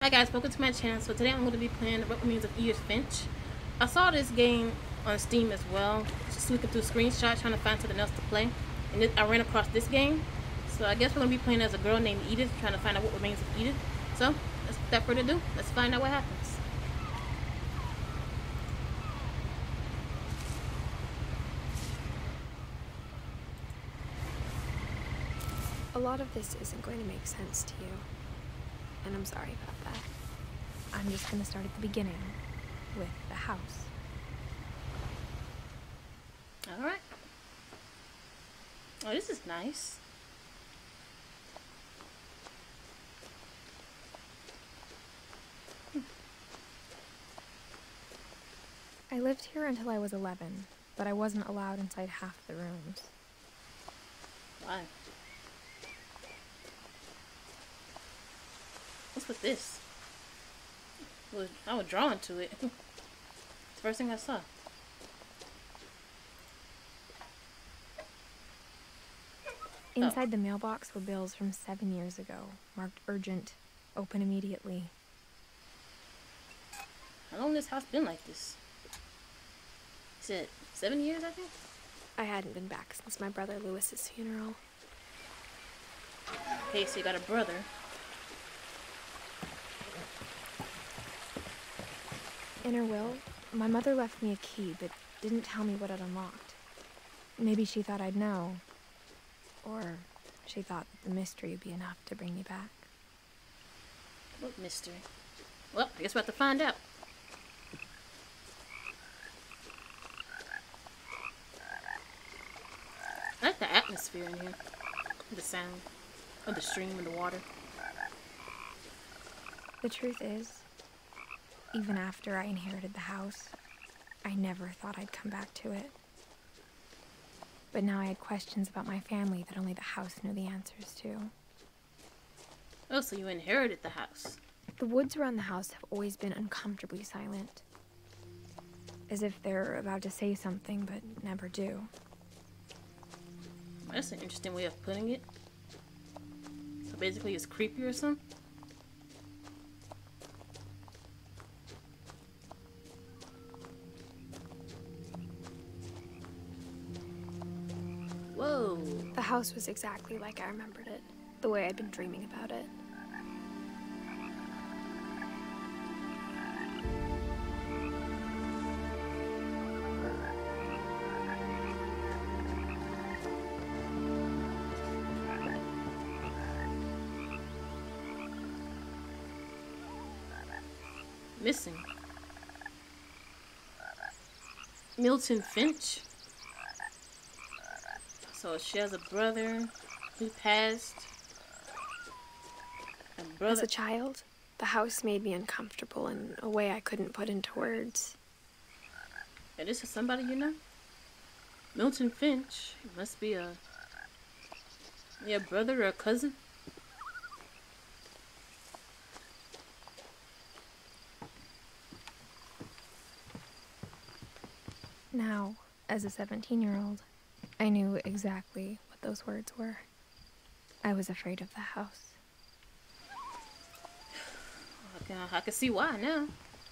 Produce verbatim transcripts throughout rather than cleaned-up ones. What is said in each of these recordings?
Hi guys, welcome to my channel. So today I'm going to be playing Remains of Edith Finch. I saw this game on Steam as well, just looking through screenshots trying to find something else to play, and this, I ran across this game. So I guess we're going to be playing as a girl named Edith, trying to find out what remains of Edith. So without further ado, let's find out what happens. A lot of this isn't going to make sense to you, and I'm sorry about that. I'm just going to start at the beginning, with the house. Alright. Oh, this is nice. Hmm. I lived here until I was eleven, but I wasn't allowed inside half the rooms. Why? What's with this? Well, I was drawn to it. It's the first thing I saw. Inside oh. the mailbox were bills from seven years ago, marked urgent, open immediately. How long has this house been like this? You said seven years, I think? I hadn't been back since my brother Lewis's funeral. Okay, so you got a brother. In her will, my mother left me a key, but didn't tell me what it unlocked. Maybe she thought I'd know. Or she thought that the mystery would be enough to bring me back. What mystery? Well, I guess we'll have to find out. I like the atmosphere in here. The sound of the stream and the water. The truth is, even after I inherited the house, I never thought I'd come back to it. But now I had questions about my family that only the house knew the answers to. Oh, so you inherited the house. The woods around the house have always been uncomfortably silent. As if they're about to say something, but never do. That's an interesting way of putting it. So basically it's creepy or something? Whoa. The house was exactly like I remembered it, the way I'd been dreaming about it. Missing. Milton Finch. So she has a brother who passed. A brother. As a child, the house made me uncomfortable in a way I couldn't put into words. And this is somebody you know? Milton Finch. He must be a yeah, brother or a cousin. Now, as a seventeen-year-old, I knew exactly what those words were. I was afraid of the house. I can, I can see why now.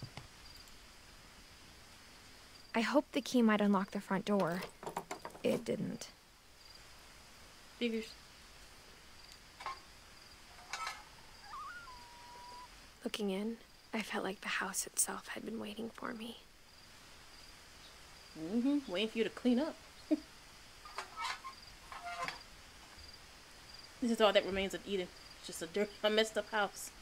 I hoped the key might unlock the front door. It didn't. Figures. Looking in, I felt like the house itself had been waiting for me. Mm-hmm. Waiting for you to clean up. This is all that remains of Edith. It's just a dirt, a messed up house.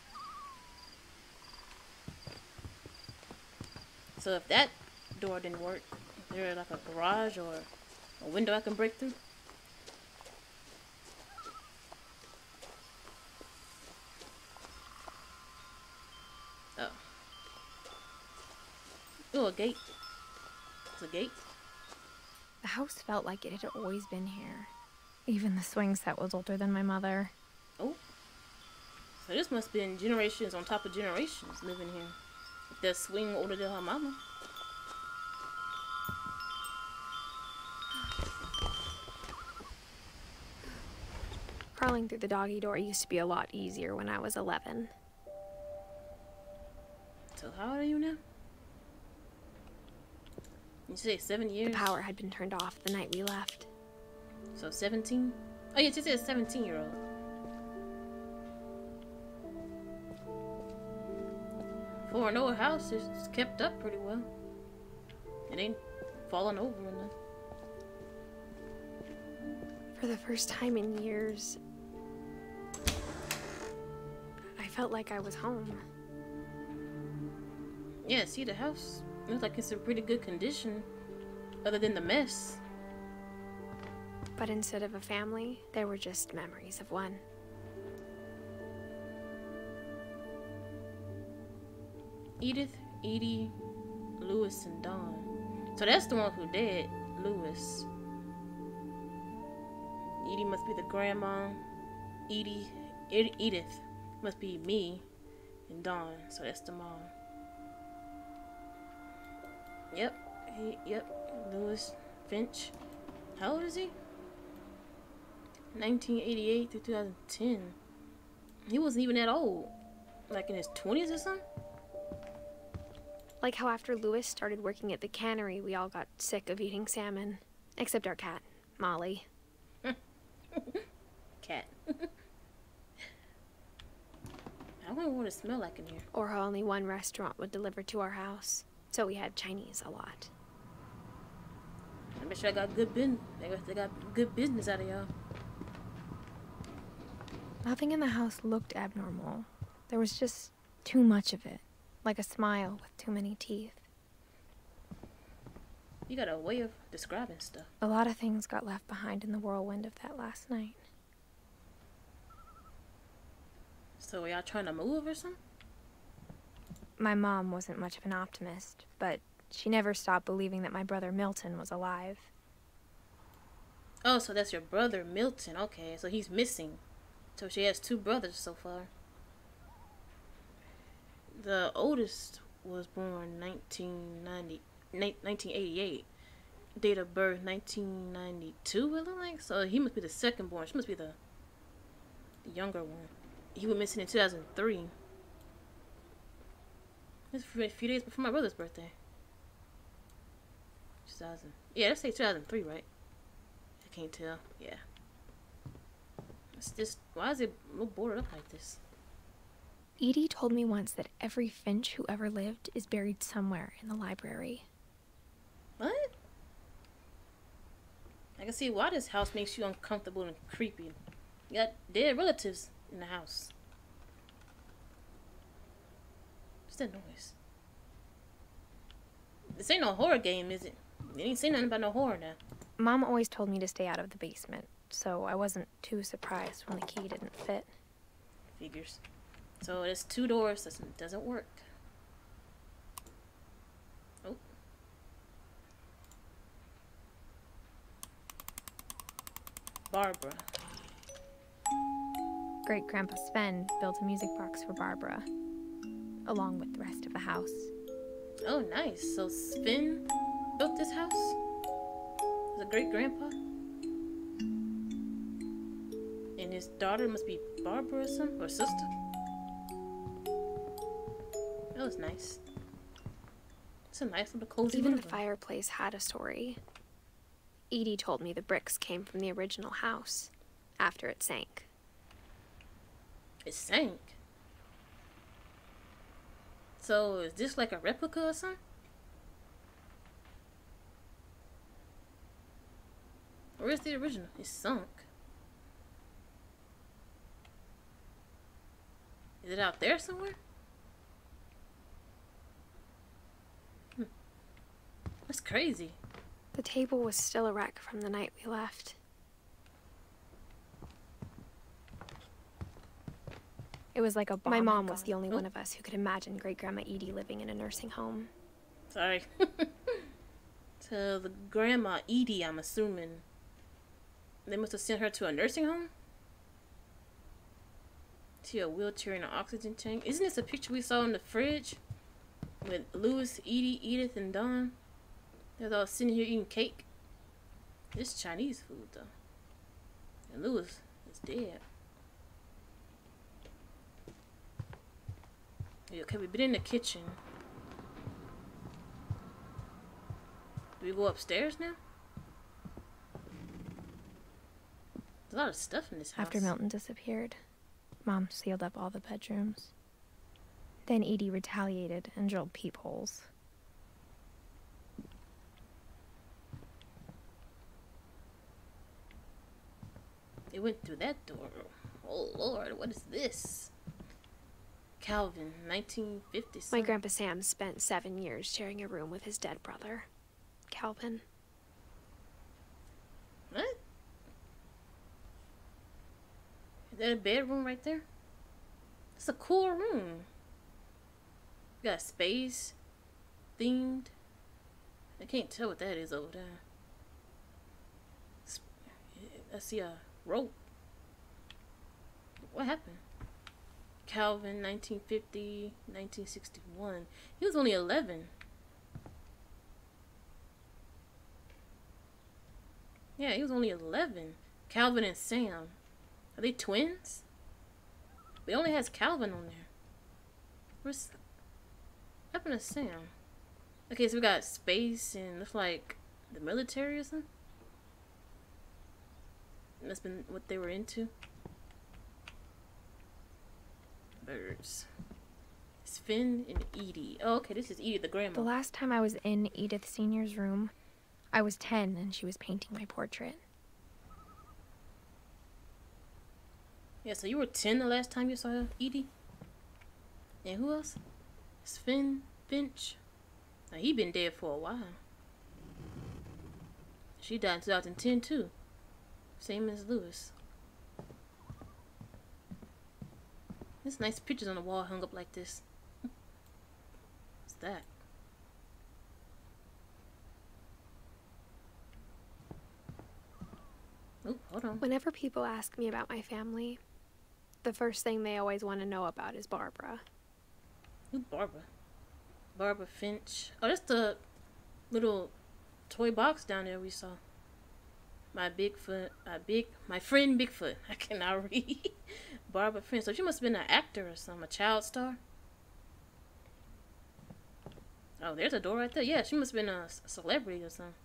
So if that door didn't work, is there like a garage or a window I can break through? Oh. Oh, a gate. There's a gate. The house felt like it had always been here. Even the swing set was older than my mother. Oh. So this must have been generations on top of generations living here. If that swing older than her mama. Crawling through the doggy door used to be a lot easier when I was eleven. So how old are you now? You say seven years? The power had been turned off the night we left. So seventeen? Oh yeah, she said seventeen year old. For an old house, it's kept up pretty well. It ain't falling over or nothing. For the first time in years, I felt like I was home. Yeah, see the house looks like it's in pretty good condition, other than the mess. But instead of a family, there were just memories of one. Edith, Edie, Lewis, and Dawn. So that's the one who dead, Lewis. Edie must be the grandma. Edie, Ed Edith must be me, and Dawn. So that's the mom. Yep, he, yep, Lewis Finch. How old is he? nineteen eighty-eight through two thousand ten. He wasn't even that old. Like in his twenties or something? Like how after Lewis started working at the cannery, we all got sick of eating salmon. Except our cat, Molly. Cat. I wonder what it smell like in here. Or how only one restaurant would deliver to our house. So we had Chinese a lot. I bet you I got good business. They got good business out of y'all. Nothing in the house looked abnormal. There was just too much of it. Like a smile with too many teeth. You got a way of describing stuff. A lot of things got left behind in the whirlwind of that last night. So are y'all trying to move or something? My mom wasn't much of an optimist, but she never stopped believing that my brother Milton was alive. Oh, so that's your brother Milton. Okay, so he's missing. So she has two brothers so far. The oldest was born nineteen ninety, nineteen eighty-eight. Date of birth nineteen ninety-two, it look like. So he must be the second born. She must be the, the younger one. He went missing in two thousand three. That's a few days before my brother's birthday. two thousand. Yeah, let's say two thousand three, right? I can't tell. Yeah. It's just, why is it boarded up like this? Edie told me once that every Finch who ever lived is buried somewhere in the library. What? I can see why this house makes you uncomfortable and creepy. You got dead relatives in the house. What's that noise? This ain't no horror game, is it? They ain't say nothing about no horror now. Mom always told me to stay out of the basement, so I wasn't too surprised when the key didn't fit. Figures. So there's two doors, doesn't doesn't work. Oh. Barbara. Great Grandpa Sven built a music box for Barbara, along with the rest of the house. Oh, nice. So Sven built this house? The great grandpa? And his daughter must be Barbara or something, or sister? That was nice. It's a nice little cozy Even room. the fireplace had a story. Edie told me the bricks came from the original house, after it sank. It sank? So, is this like a replica or something? Where's the original? It sunk. Is it out there somewhere? Hmm. That's crazy. The table was still a wreck from the night we left. It was like a bomb. My mom was the only oh. one of us who could imagine Great Grandma Edie living in a nursing home. Sorry. So the grandma Edie, I'm assuming, they must have sent her to a nursing home? To a wheelchair and an oxygen tank. Isn't this a picture we saw in the fridge? With Lewis, Edie, Edith, and Dawn? They're all sitting here eating cake. This is Chinese food, though. And Lewis is dead. Okay, we've been in the kitchen. Do we go upstairs now? There's a lot of stuff in this house. After Milton disappeared, Mom sealed up all the bedrooms. Then Edie retaliated and drilled peepholes. They went through that door. Oh Lord, what is this? Calvin, nineteen fifty. My Grandpa Sam spent seven years sharing a room with his dead brother, Calvin. What? Is that a bedroom right there? It's a cool room. Got space, themed. I can't tell what that is over there. I see a rope. What happened? Calvin, nineteen fifty, nineteen sixty-one. He was only eleven. Yeah, he was only eleven. Calvin and Sam. Are they twins? It only has Calvin on there. Where's... What happened to Sam? Okay, so we got space and looks like the military or something. That's been what they were into. Birds. It's Finn and Edie. Oh, okay, this is Edie, the grandma. The last time I was in Edith Senior's room, I was ten and she was painting my portrait. Yeah, so you were ten the last time you saw Edie? And who else? It's Finn Finch. Now, he been dead for a while. She died in two thousand ten too. Same as Lewis. There's nice pictures on the wall hung up like this. What's that? Oh, hold on. Whenever people ask me about my family, the first thing they always want to know about is Barbara. Who Barbara? Barbara Finch. Oh, that's the little toy box down there we saw. My Bigfoot, my big, my friend Bigfoot. I cannot read. Barbara Finch. So she must have been an actor or something, a child star. Oh, there's a door right there. Yeah, she must have been a celebrity or something.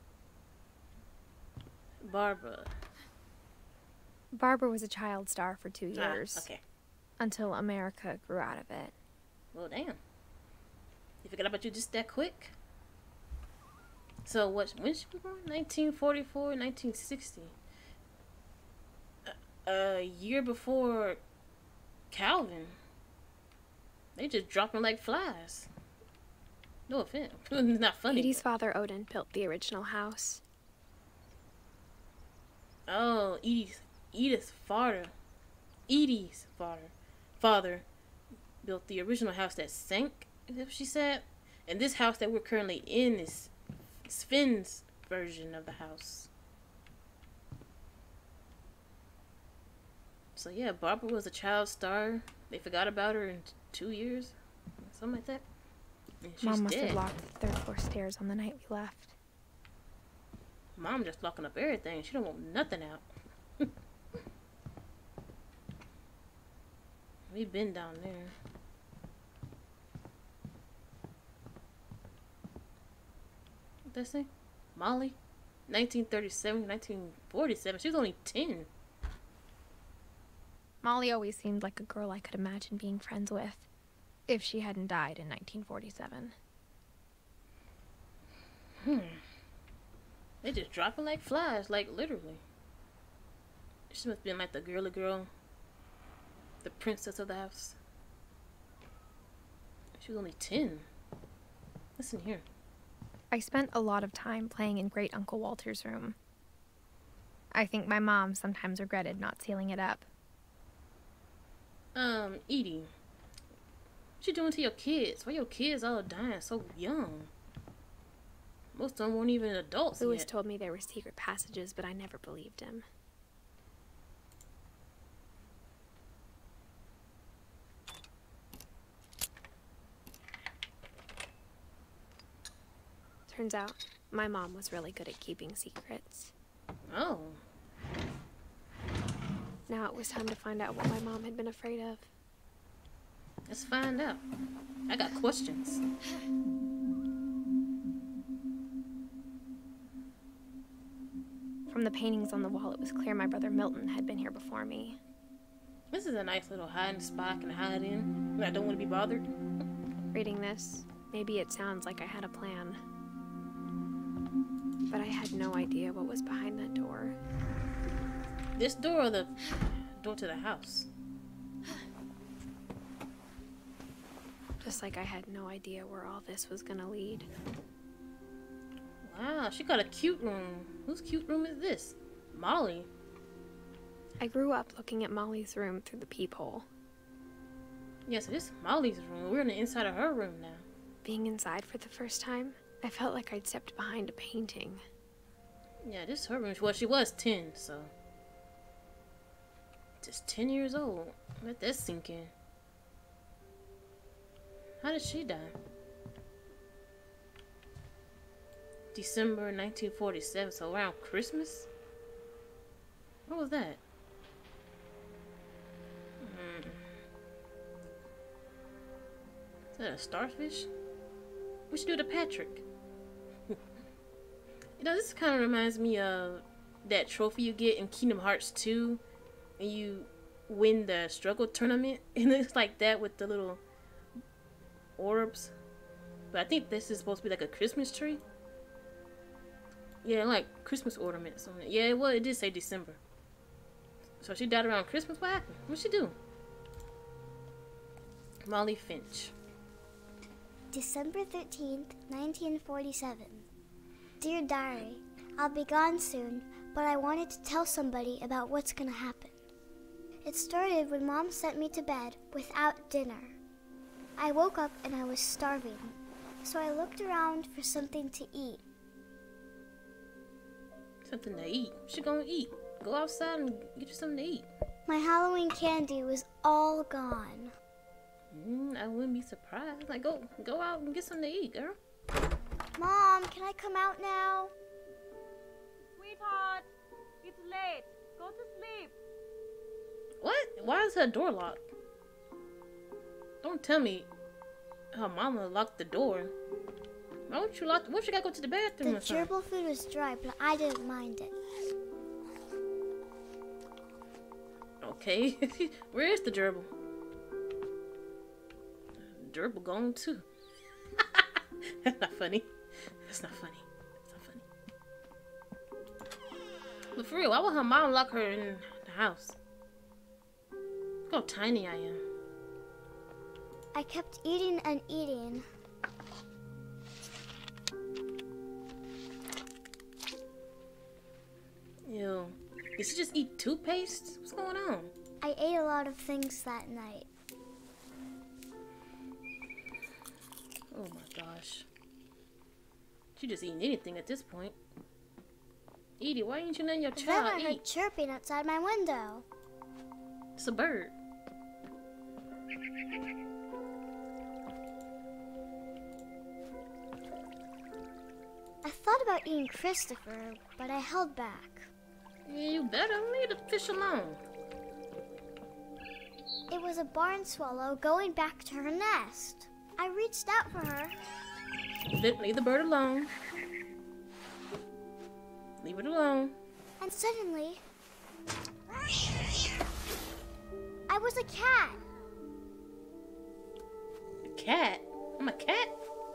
Barbara. Barbara was a child star for two years. Ah, okay. Until America grew out of it. Well, damn. You forgot about you just that quick? So, what, when she was born? nineteen forty-four, nineteen sixty. A, a year before Calvin. They just dropping like flies. No offense. It's not funny. Edie's father, Odin, built the original house. Oh, Edie's, Edith's father. Edie's father. Father built the original house that sank, is that what she said? And this house that we're currently in is Finn's version of the house. So yeah, Barbara was a child star. They forgot about her in t two years. Something like that. And she's Mom must dead. have locked the third floor stairs on the night we left. Mom just locking up everything. She don't want nothing out. We've been down there. What that say? Molly? nineteen thirty-seven, nineteen forty-seven. She was only ten. Molly always seemed like a girl I could imagine being friends with, if she hadn't died in nineteen forty-seven. Hmm. They just dropping like flies, like literally. She must have been like the girly girl. The princess of the house. She was only ten. Listen here. I spent a lot of time playing in Great Uncle Walter's room. I think my mom sometimes regretted not sealing it up. Um, Edie. What you doing to your kids? Why your kids all dying so young? Most of them weren't even adults Lewis yet. told me there were secret passages, but I never believed him. Turns out, my mom was really good at keeping secrets. Oh. Now it was time to find out what my mom had been afraid of. Let's find out. I got questions. paintings on the wall, it was clear my brother Milton had been here before me. This is a nice little hiding spot I can hide in when I don't want to be bothered. Reading this, maybe it sounds like I had a plan. But I had no idea what was behind that door. This door or the door to the house? Just like I had no idea where all this was gonna lead. Wow, she got a cute room. Whose cute room is this? Molly. I grew up looking at Molly's room through the peephole. Yeah, so this is Molly's room. We're on the inside of her room now. Being inside for the first time, I felt like I'd stepped behind a painting. Yeah, this is her room. Well, she was ten, so... Just ten years old. Let that sink in. How did she die? December nineteen forty-seven, so around Christmas? What was that? Hmm. Is that a starfish? We should do the Patrick. You know, this kind of reminds me of that trophy you get in Kingdom Hearts two, and you win the struggle tournament. And it's like that with the little orbs. But I think this is supposed to be like a Christmas tree. Yeah, like Christmas ornaments on it. Yeah, well, it did say December. So she died around Christmas? What happened? What'd she do? Molly Finch. December thirteenth, nineteen forty-seven. Dear Diary, I'll be gone soon, but I wanted to tell somebody about what's gonna happen. It started when Mom sent me to bed without dinner. I woke up and I was starving, so I looked around for something to eat. Something to eat? What you gonna eat? Go outside and get you something to eat. My Halloween candy was all gone. Mm, I wouldn't be surprised. Like, go, go out and get something to eat, girl. Mom, can I come out now? Sweetheart, it's late. Go to sleep. What? Why is her door locked? Don't tell me her mama locked the door. Why would you lock? What if she gotta go to the bathroom The or something? gerbil food was dry, but I didn't mind it. Okay, where is the gerbil? Gerbil gone too. That's not funny. That's not funny. That's not funny. But for real, why would her mom lock her in the house? Look how tiny I am. I kept eating and eating. Ew. Did she just eat toothpaste? What's going on? I ate a lot of things that night. Oh my gosh. She just eating anything at this point. Edie, why ain't you letting your Then child I heard eat? chirping outside my window. It's a bird. I thought about eating Christopher, but I held back. Yeah, you better leave the fish alone. It was a barn swallow going back to her nest. I reached out for her. Leave the bird alone. Leave it alone. And suddenly, I was a cat. A cat? I'm a cat?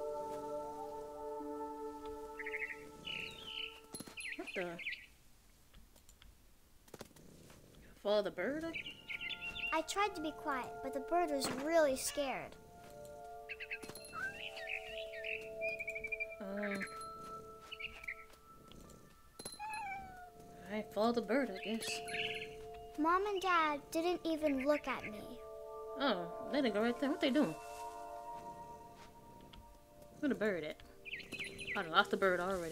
What the? Follow the bird? I tried to be quiet, but the bird was really scared. Um. Alright, follow the bird, I guess. Mom and Dad didn't even look at me. Oh, they didn't go right there. What they doing? Where the bird at? I done lost the bird already.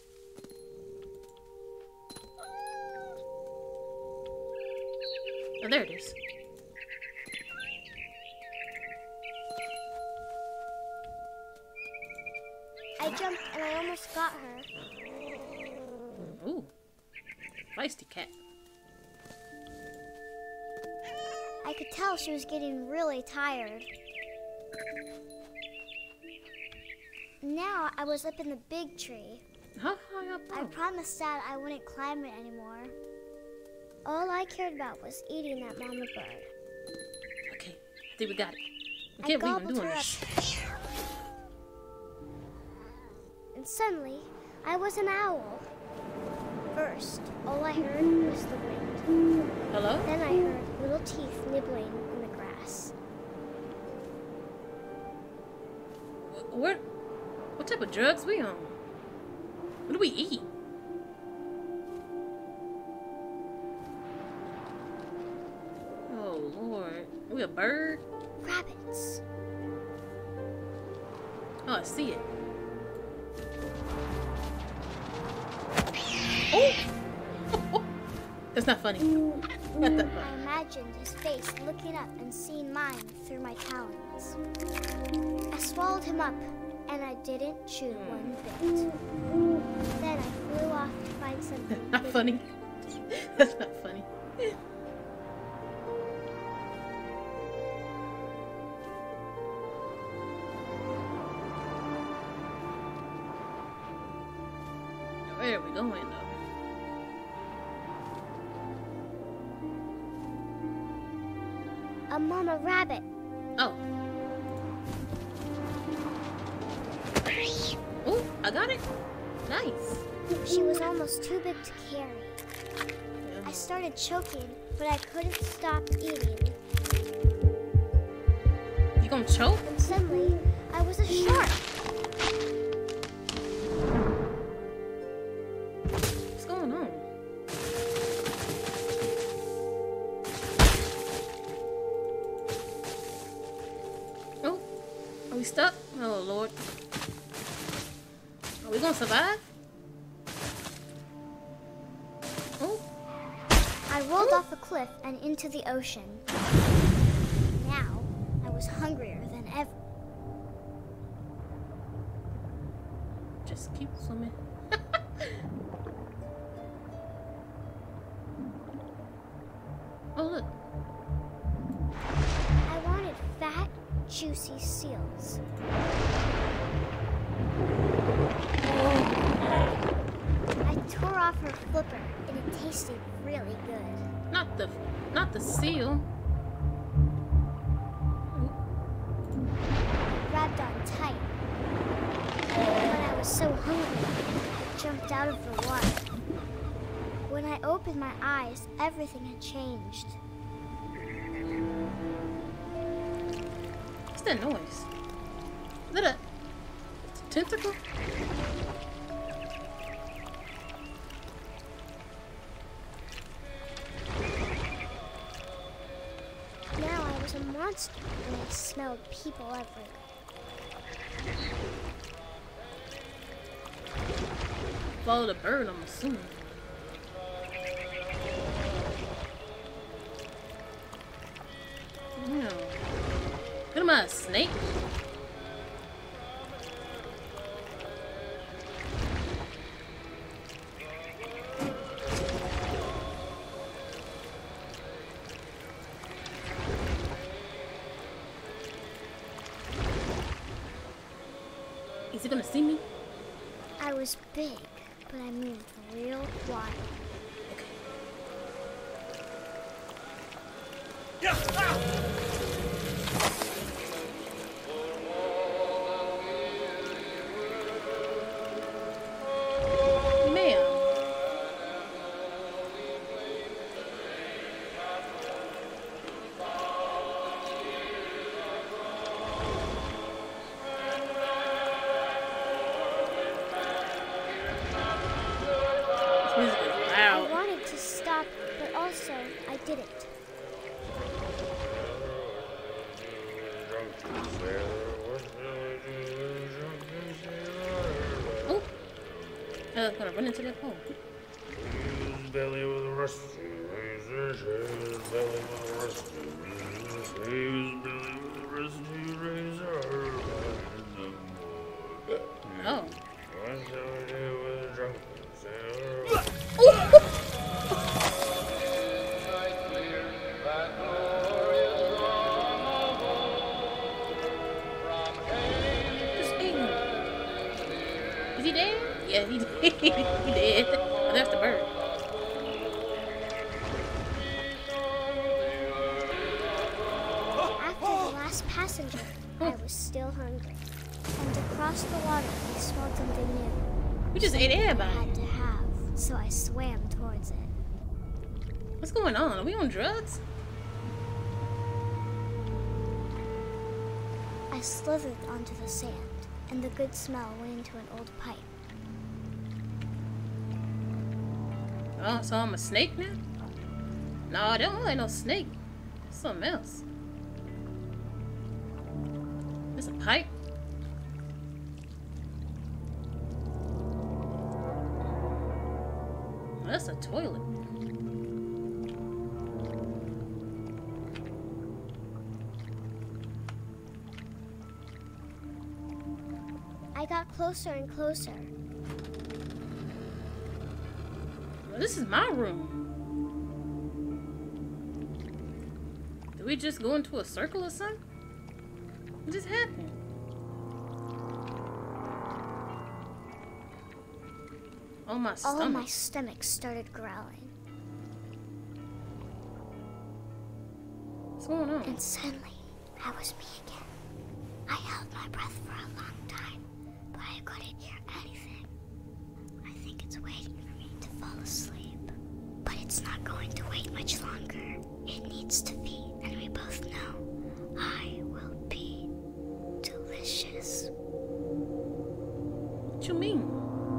Oh, there it is. I jumped and I almost got her. Ooh. Feisty cat. I could tell she was getting really tired. Now I was up in the big tree. How high up? I Oh. promised Dad I wouldn't climb it anymore. All I cared about was eating that mama bird. Okay, I think we got it. We I can't believe I'm gobbled doing her this. up. And suddenly, I was an owl. First, all I heard was the wind. Hello? Then I heard little teeth nibbling in the grass. What? What type of drugs we on? What do we eat? Oh Lord, we a bird? Rabbits. Oh, I see it. Oh! That's not funny. That's not I funny. imagined his face looking up and seeing mine through my talons. I swallowed him up, and I didn't chew one bit. Then I flew off to find something. Not bigger. funny. That's not funny. Where are we going though? A mama rabbit. Oh. Oh, I got it. Nice. She was almost too big to carry. I started choking, but I couldn't stop eating. You gonna choke? And suddenly, I was a shark. What's going on? Oh, are we stuck? Oh Lord. Are we gonna survive? Oh, I rolled off a cliff and into the ocean. Now, I was hungrier than ever. just keep swimming. Oh look. I wanted fat, juicy seals. I tore off her flipper, and it tasted really good. Not the, not the seal. Grabbed on tight. When I was so hungry, I jumped out of the water. When I opened my eyes, everything had changed. What's that noise? Is that a, it's a tentacle? Now I was a monster, and I smelled people everywhere. Follow the bird, I'm assuming. Yeah. What am I, a snake? Is he gonna see me? I was big, but I moved real quiet. Ma'am. This music is I loud. wanted to stop, but also I didn't. Oh, I was gonna run into that pole. Belly with a rusty razor, his belly with a rusty razor, his belly with a rusty razor. Oh. What shall we do with a drunken sailor? Just ate him. Is he dead? Yeah, he did. He did. Oh, there's the bird. After the last passenger, I was still hungry. And across the water, I smelled something new. We just ate Something I everybody. had to have, so I swam towards it. What's going on? Are we on drugs? I slithered onto the sand, and the good smell went into an old pipe. Oh, so I'm a snake now? No, I don't look like no snake. It's something else. It's a pipe. Oh, that's a toilet. I got closer and closer. Well, this is my room. Did we just go into a circle or something? What just happened? Oh, my stomach. All my stomach started growling. What's going on? And suddenly, I was me again. I held my breath for a long time, but I couldn't hear anything. I think it's waiting for me to fall asleep. But it's not going to wait much longer. It needs to feed, and we both know I will be delicious. What you mean?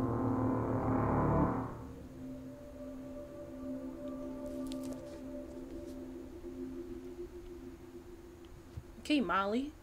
Okay, Molly.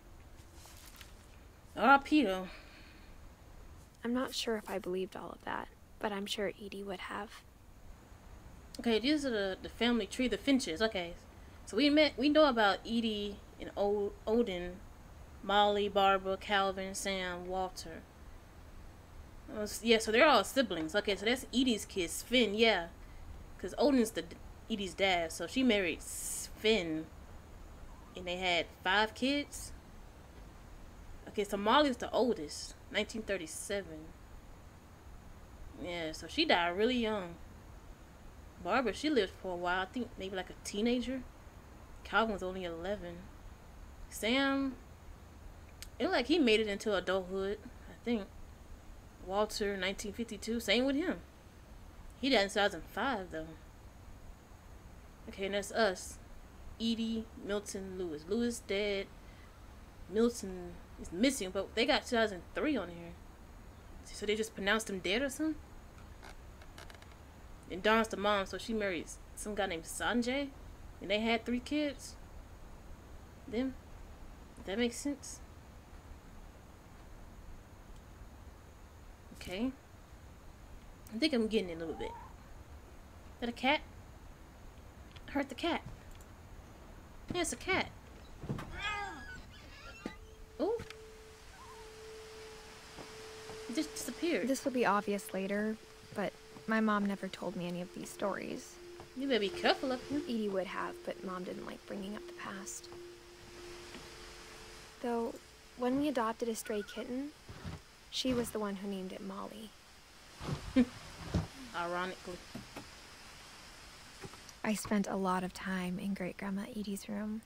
R I P though. I'm not sure if I believed all of that, but I'm sure Edie would have. Okay, these are the, the family tree, the Finches. Okay, so we met. We know about Edie and o- Odin, Molly, Barbara, Calvin, Sam, Walter. Uh, yeah, so they're all siblings. Okay, so that's Edie's kids, Finn. Yeah, because Odin's the Edie's dad, so she married Finn, and they had five kids. Okay, so Molly's the oldest, nineteen thirty-seven. Yeah, so she died really young. Barbara, she lived for a while. I think maybe like a teenager. Calvin was only eleven. Sam, it looked like he made it into adulthood, I think. Walter, nineteen fifty-two. Same with him. He died in two thousand five, though. Okay, and that's us. Edie, Milton, Lewis. Lewis dead. Milton is missing, but they got two thousand three on here. So they just pronounced him dead or something? And Dawn's the mom, so she married some guy named Sanjay. And they had three kids. Them? That makes sense? Okay. I think I'm getting it a little bit. Is that a cat? I heard the cat. Yeah, it's a cat. Oh. It just disappeared. This will be obvious later, but my mom never told me any of these stories. You better be careful of him. Edie would have, but Mom didn't like bringing up the past. Though, when we adopted a stray kitten, she was the one who named it Molly. Ironically. I spent a lot of time in Great-Grandma Edie's room.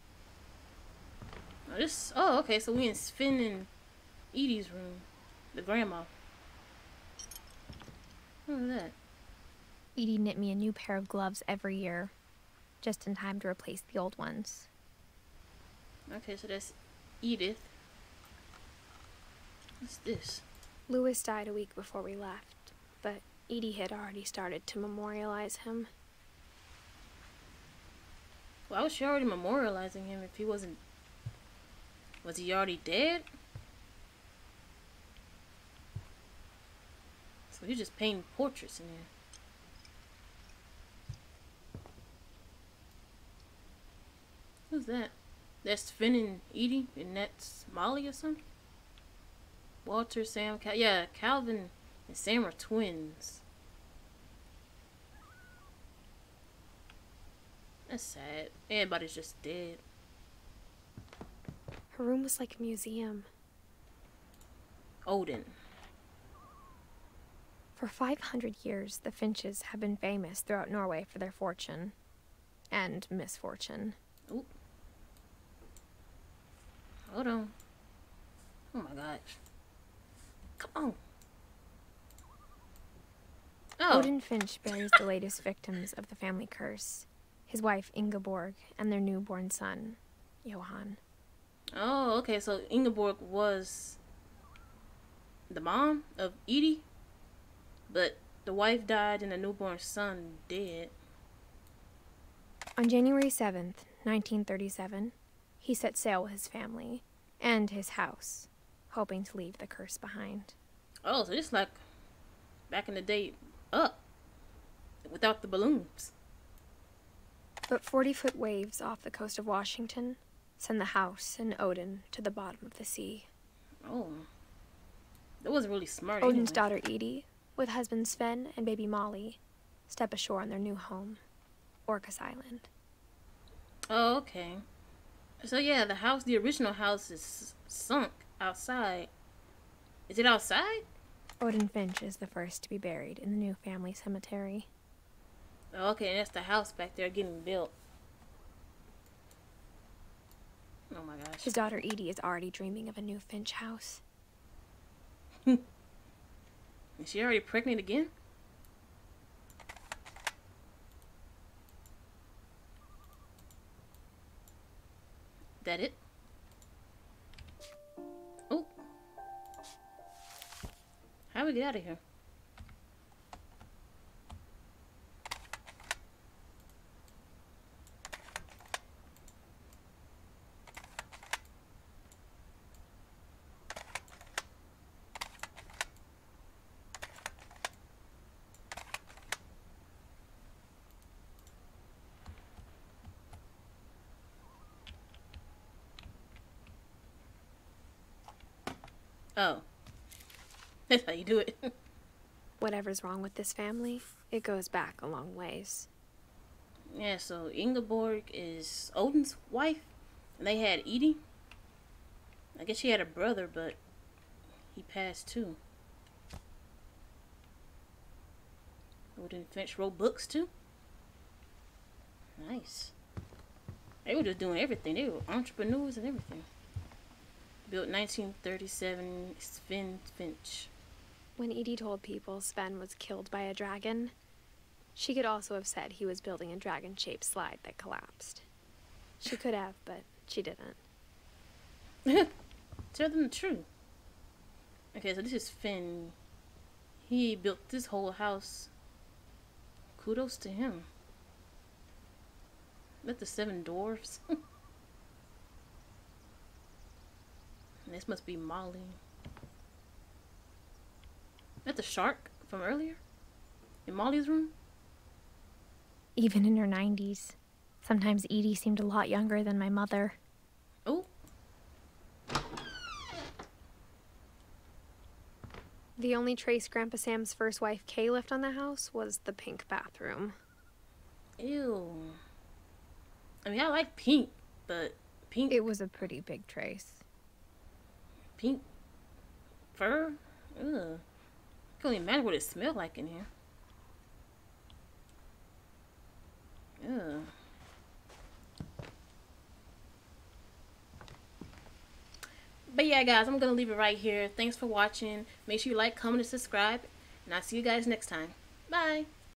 Oh, this, oh, okay, so we in Finn and Edie's room. The grandma. What was that? Edie knit me a new pair of gloves every year, just in time to replace the old ones. Okay, so that's Edith. What's this? Lewis died a week before we left, but Edie had already started to memorialize him. Why was she already memorializing him if he wasn't... Was he already dead? So he's just painting portraits in here. Who's that? That's Finn and Edie, and that's Molly or something? Walter, Sam, Cal- yeah, Calvin and Sam are twins. That's sad. Everybody's just dead. Her room was like a museum. Odin. For five hundred years, the Finches have been famous throughout Norway for their fortune. And misfortune. Oop. Hold on. Oh my gosh. Come on. Oh. Odin Finch buries the latest victims of the family curse. His wife, Ingeborg, and their newborn son, Johan. Oh, okay, so Ingeborg was the mom of Edie, but the wife died and the newborn son dead. On January seventh, nineteen thirty-seven, he set sail with his family and his house, hoping to leave the curse behind. Oh, so it's like back in the day, up, without the balloons. But forty-foot waves off the coast of Washington send the house and Odin to the bottom of the sea. Oh, that was really smart. Odin's anyway. daughter Edie, with husband Sven and baby Molly, step ashore on their new home, Orcas Island. Oh, okay. So yeah, the house, the original house is sunk outside. Is it outside? Odin Finch is the first to be buried in the new family cemetery. Oh, okay, and that's the house back there getting built. Oh my gosh. His daughter Edie is already dreaming of a new Finch house. Is she already pregnant again? That it? Oh. How do we get out of here? Oh. That's how you do it. Whatever's wrong with this family, it goes back a long ways. Yeah, so Ingeborg is Odin's wife. And they had Edie. I guess she had a brother, but he passed too. Odin Finch wrote books too. Nice. They were just doing everything. They were entrepreneurs and everything. Built nineteen thirty-seven, Sven Finch. When Edie told people Sven was killed by a dragon, she could also have said he was building a dragon-shaped slide that collapsed. She could have, but she didn't. Tell them the truth. Okay, so this is Finn. He built this whole house. Kudos to him. Let the seven dwarfs. This must be Molly. That's the shark from earlier? In Molly's room? Even in her nineties. Sometimes Edie seemed a lot younger than my mother. Oh. The only trace Grandpa Sam's first wife, Kay, left on the house was the pink bathroom. Ew. I mean, I like pink, but pink... It was a pretty big trace. Pink fur? Ugh. I can't even imagine what it smelled like in here. Ugh. But yeah, guys, I'm going to leave it right here. Thanks for watching. Make sure you like, comment, and subscribe. And I'll see you guys next time. Bye.